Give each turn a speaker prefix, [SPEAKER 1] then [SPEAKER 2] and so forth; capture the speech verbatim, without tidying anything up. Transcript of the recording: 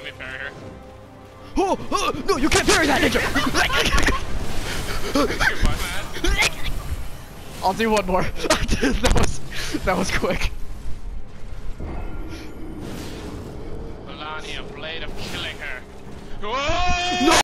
[SPEAKER 1] me parry her.
[SPEAKER 2] Oh, oh, no, you can't parry that ninja! I'll do one more. that was that was quick.
[SPEAKER 1] Melania, blade of killing her. Whoa!
[SPEAKER 2] No!